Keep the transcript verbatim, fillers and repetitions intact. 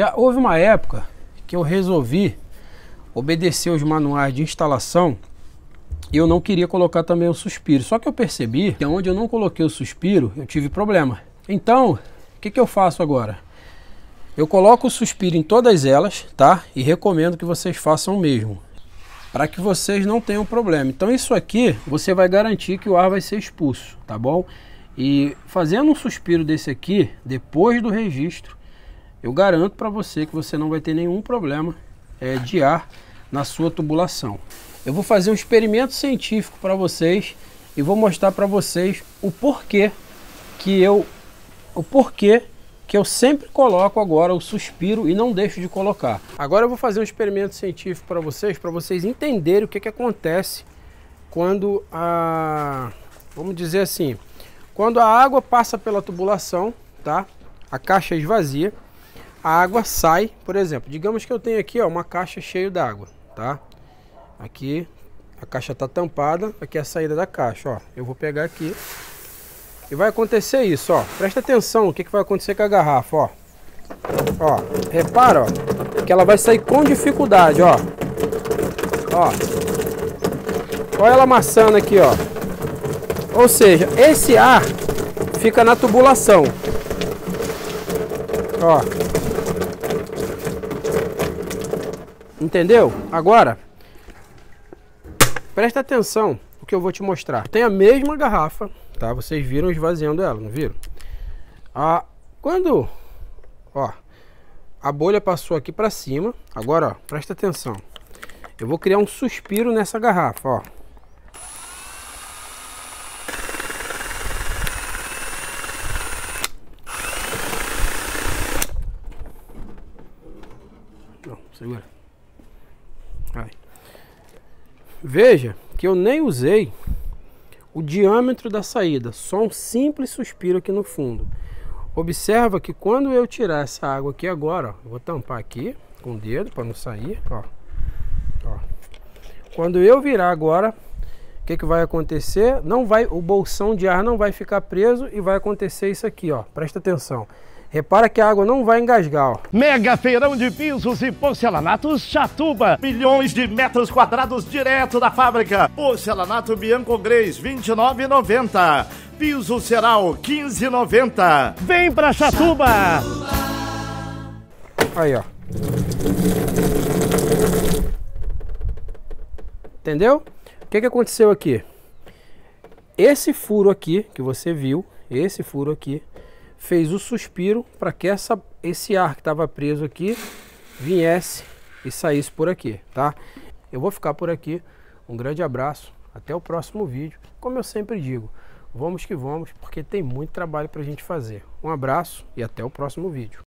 Já houve uma época que eu resolvi obedecer os manuais de instalação e eu não queria colocar também o suspiro. Só que eu percebi que onde eu não coloquei o suspiro, eu tive problema. Então, o que, que eu faço agora? Eu coloco o suspiro em todas elas, tá? E recomendo que vocês façam o mesmo, para que vocês não tenham problema. Então isso aqui, você vai garantir que o ar vai ser expulso, tá bom? E fazendo um suspiro desse aqui, depois do registro, eu garanto para você que você não vai ter nenhum problema é, de ar na sua tubulação. Eu vou fazer um experimento científico para vocês e vou mostrar para vocês o porquê que eu o porquê que eu sempre coloco agora o suspiro e não deixo de colocar. Agora eu vou fazer um experimento científico para vocês, para vocês entenderem o que que acontece quando a, vamos dizer assim, quando a água passa pela tubulação, tá? A caixa esvazia, a água sai, por exemplo, digamos que eu tenho aqui, ó, uma caixa cheia d'água, tá? Aqui a caixa está tampada, aqui é a saída da caixa, ó. Eu vou pegar aqui e vai acontecer isso, ó. Presta atenção o que, que vai acontecer com a garrafa, ó. Ó, repara, ó, que ela vai sair com dificuldade, ó. Ó. Olha ela amassando aqui, ó. Ou seja, esse ar fica na tubulação. Ó. Entendeu? Agora, presta atenção o que eu vou te mostrar. Tem a mesma garrafa, tá? Vocês viram esvaziando ela, não viram? Ah, quando, ó, a bolha passou aqui para cima, agora, ó, presta atenção. Eu vou criar um suspiro nessa garrafa, ó. Não, segura. Vai. Veja que eu nem usei o diâmetro da saída, só um simples suspiro aqui no fundo. Observa que quando eu tirar essa água aqui agora, ó, eu vou tampar aqui com o dedo para não sair, ó. Ó. Quando eu virar agora, o que que vai acontecer? Não vai, o bolsão de ar não vai ficar preso e vai acontecer isso aqui, ó. Presta atenção. Repara que a água não vai engasgar, ó. Mega feirão de pisos e porcelanatos Chatuba. Milhões de metros quadrados direto da fábrica. Porcelanato Bianco Grês, vinte e nove reais e noventa centavos. Piso Ceral, quinze reais e noventa centavos. Vem pra Chatuba! Aí, ó. Entendeu? O que que aconteceu aqui? Esse furo aqui, que você viu, esse furo aqui, fez o suspiro para que essa, esse ar que estava preso aqui viesse e saísse por aqui, tá? Eu vou ficar por aqui. Um grande abraço. Até o próximo vídeo. Como eu sempre digo, vamos que vamos, porque tem muito trabalho para a gente fazer. Um abraço e até o próximo vídeo.